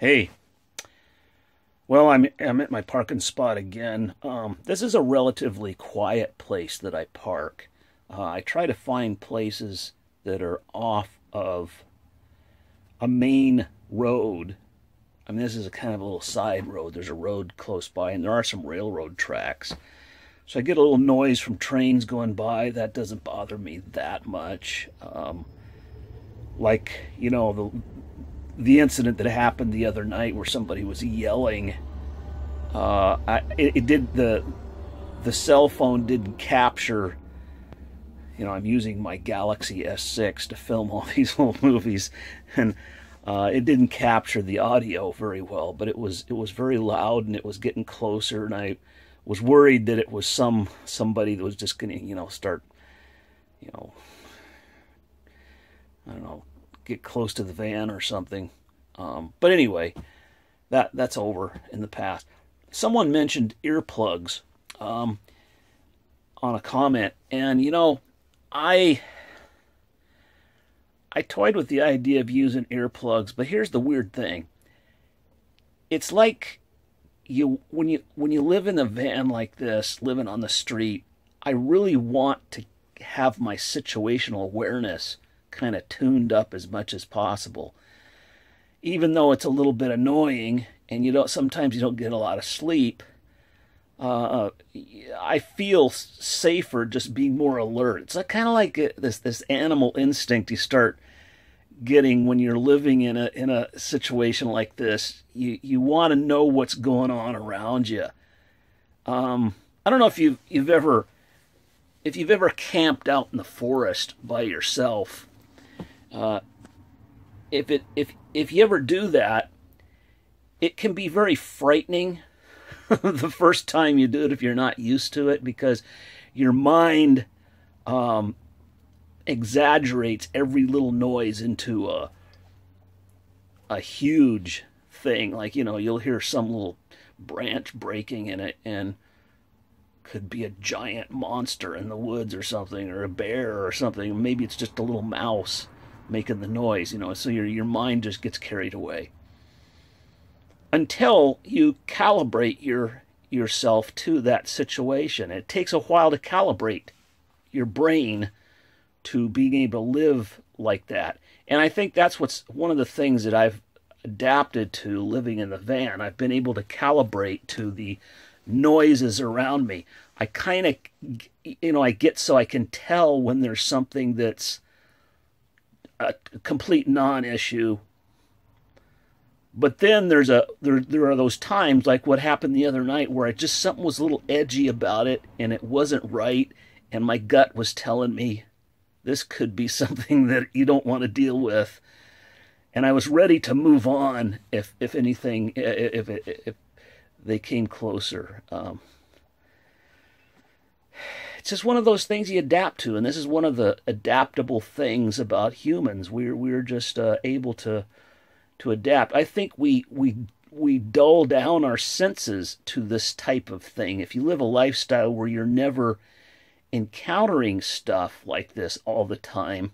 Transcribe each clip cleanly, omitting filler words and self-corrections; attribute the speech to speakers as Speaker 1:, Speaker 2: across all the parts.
Speaker 1: Hey, well, I'm at my parking spot again. This is a relatively quiet place that I park. I try to find places that are off of a main road. I mean, this is a kind of a little side road. There's a road close by, and there are some railroad tracks. So I get a little noise from trains going by. That doesn't bother me that much. Like, the incident that happened the other night where somebody was yelling. It did the cell phone didn't capture. I'm using my Galaxy S6 to film all these little movies, and it didn't capture the audio very well. But it was very loud, and it was getting closer, and I was worried that it was somebody that was just going to start, I don't know, get close to the van or something. But anyway, that's over in the past. Someone mentioned earplugs on a comment, and I toyed with the idea of using earplugs, but here's the weird thing. It's like when you live in a van like this, living on the street, I really want to have my situational awareness kind of tuned up as much as possible. Even though it's a little bit annoying and sometimes you don't get a lot of sleep, I feel safer just being more alert. It's kind of like this animal instinct you start getting when you're living in a situation like this. You want to know what's going on around you. I don't know if you've ever camped out in the forest by yourself. If you ever do that, it can be very frightening the first time you do it if you're not used to it, because your mind exaggerates every little noise into a huge thing. Like, you'll hear some little branch breaking in it, and could be a giant monster in the woods or something, or a bear or something. Maybe it's just a little mouse making the noise, so your mind just gets carried away. Until you calibrate yourself to that situation. It takes a while to calibrate your brain to being able to live like that. And I think that's what's one of the things that I've adapted to living in the van. I've been able to calibrate to the noises around me. I kind of, I get so I can tell when there's something that's a complete non-issue. But then there are those times like what happened the other night where something was a little edgy about it, and it wasn't right, and my gut was telling me this could be something that you don't want to deal with. And I was ready to move on if anything, if they came closer. It's just one of those things you adapt to, and this is one of the adaptable things about humans. We're just able to adapt. I think we dull down our senses to this type of thing. If you live a lifestyle where you're never encountering stuff like this all the time,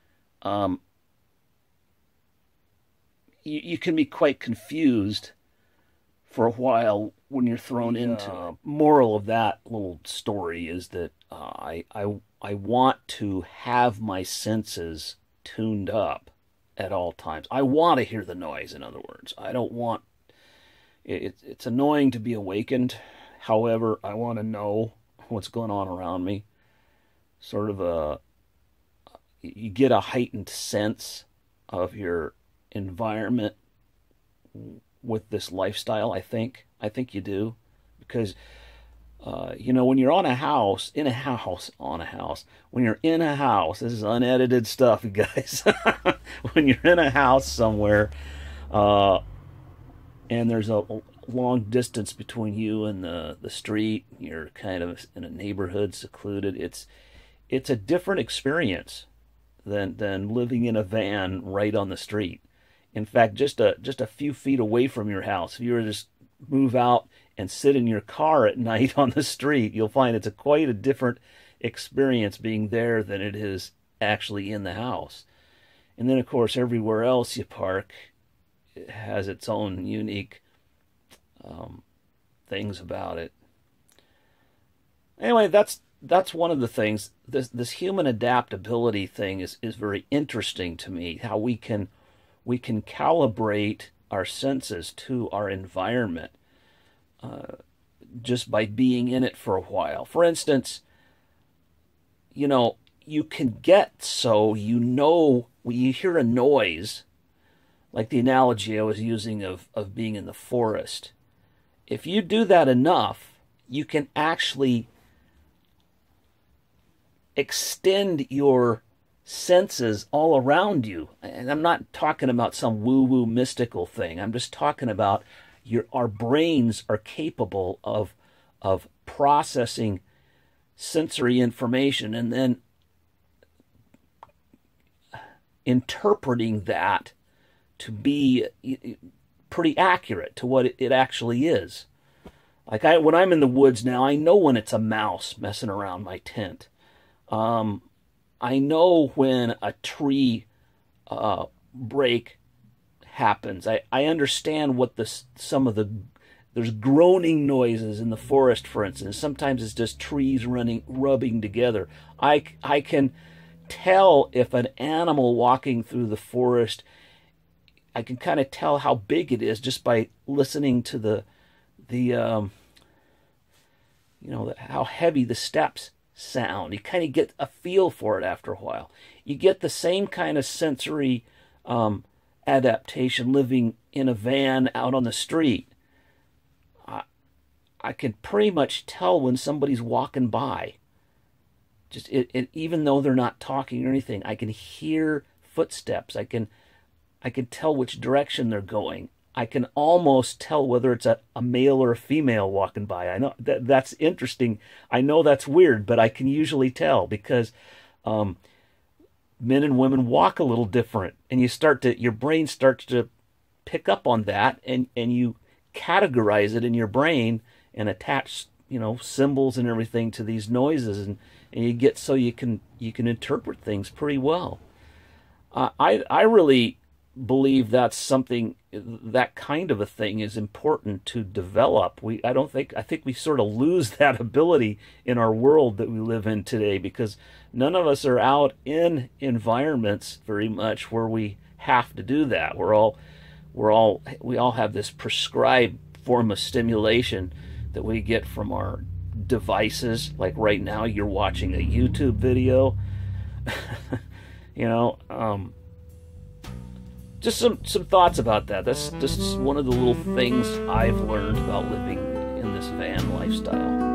Speaker 1: you can be quite confused for a while when you're thrown into it. Moral of that little story is that I want to have my senses tuned up at all times. I want to hear the noise, in other words. I don't want it's annoying to be awakened. However, I want to know what's going on around me. Sort of you get a heightened sense of your environment with this lifestyle. I think you do, because when you're on a house, when you're in a house, this is unedited stuff, you guys. When you're in a house somewhere, and there's a long distance between you and the street, you're kind of in a neighborhood, secluded. It's a different experience than living in a van right on the street. In fact, just a few feet away from your house, if you were to just move out and sit in your car at night on the street, you'll find it's quite a different experience being there than it is actually in the house. And then, of course, everywhere else you park, has its own unique things about it. Anyway, that's one of the things. This human adaptability thing is very interesting to me. How we can calibrate our senses to our environment just by being in it for a while. For instance, you can get when you hear a noise, like the analogy I was using of being in the forest. If you do that enough, you can actually extend your senses all around you. And I'm not talking about some woo-woo mystical thing. I'm just talking about our brains are capable of processing sensory information and then interpreting that to be pretty accurate to what it actually is. Like when I'm in the woods now, I know when it's a mouse messing around my tent. I know when a tree break happens. I understand what there's groaning noises in the forest, for instance. Sometimes it's just trees rubbing together. I can tell if an animal walking through the forest, I can kind of tell how big it is just by listening to how heavy the steps sound. You kind of get a feel for it after a while. You get the same kind of sensory adaptation living in a van out on the street. I can pretty much tell when somebody's walking by. Even though they're not talking or anything, I can hear footsteps. I can tell which direction they're going. I can almost tell whether it's a male or a female walking by. I know that's interesting. I know that's weird, but I can usually tell because men and women walk a little different, and your brain starts to pick up on that, and you categorize it in your brain and attach symbols and everything to these noises, and you get so you can interpret things pretty well. I really believe that's something, that kind of a thing is important to develop. I think we sort of lose that ability in our world that we live in today, because none of us are out in environments very much where we have to do that. We all have this prescribed form of stimulation that we get from our devices. Like right now, you're watching a YouTube video. Just some thoughts about that. That's just one of the little things I've learned about living in this van lifestyle.